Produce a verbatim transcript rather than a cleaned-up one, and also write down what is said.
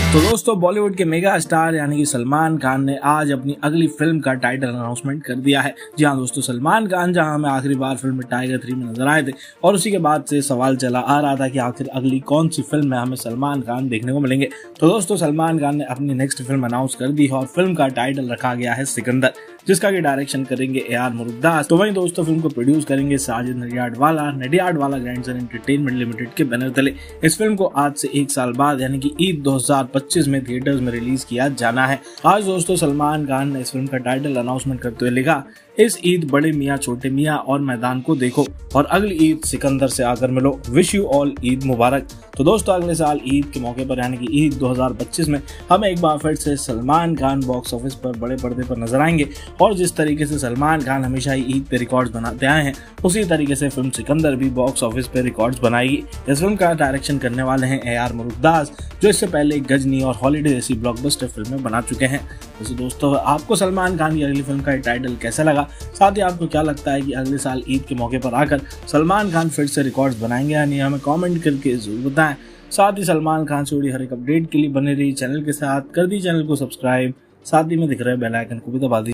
तो दोस्तों बॉलीवुड के मेगा स्टार यानी कि सलमान खान ने आज अपनी अगली फिल्म का टाइटल अनाउंसमेंट कर दिया है। जी हाँ दोस्तों, सलमान खान जहां हमें आखिरी बार फिल्म में टाइगर थ्री में नजर आए थे और उसी के बाद से सवाल चला आ रहा था कि आखिर अगली कौन सी फिल्म में हमें सलमान खान देखने को मिलेंगे। तो दोस्तों सलमान खान ने अपनी नेक्स्ट फिल्म अनाउंस कर दी है और फिल्म का टाइटल रखा गया है सिकंदर, जिसका की डायरेक्शन करेंगे ए आर मुरुगदास। तो वहीं दोस्तों फिल्म को प्रोड्यूस करेंगे Sajid Nadiadwala Nadiadwala grandson entertainment limited के बैनर तले। इस फिल्म को आज से एक साल बाद यानी कि ईद दो हजार पच्चीस में थिएटर्स में रिलीज किया जाना है। आज दोस्तों सलमान खान ने इस फिल्म का टाइटल अनाउंसमेंट करते हुए लिखा, इस ईद बड़े मियाँ छोटे मियाँ और मैदान को देखो और अगली ईद सिकंदर से आकर मिलो। विश यू ऑल ईद मुबारक। तो दोस्तों अगले साल ईद के मौके पर यानी कि ईद दो हजार पच्चीस में हमें एक बार फिर से सलमान खान बॉक्स ऑफिस पर बड़े पर्दे पर नजर आएंगे और जिस तरीके से सलमान खान हमेशा ही ईद पे रिकॉर्ड्स बनाते आए हैं उसी तरीके से फिल्म सिकंदर भी बॉक्स ऑफिस पे रिकॉर्ड्स बनाएगी। इस फिल्म का डायरेक्शन करने वाले हैं ए आर मुरुगदास, जो इससे पहले गजनी और हॉलीडे जैसी ब्लॉकबस्टर फिल्में बना चुके हैं। वैसे दोस्तों आपको सलमान खान की अगली फिल्म का टाइटल कैसा लगा, साथ ही आपको क्या लगता है कि अगले साल ईद के मौके पर आकर सलमान खान फिर से रिकॉर्ड्स बनाएंगे या नहीं, हमें कमेंट करके जरूर बताएं। साथ ही सलमान खान से जुड़ी हर एक अपडेट के लिए बने रही चैनल के साथ, कर दी चैनल को सब्सक्राइब, साथ ही में दिख रहे बेल आइकन को भी दबा दी।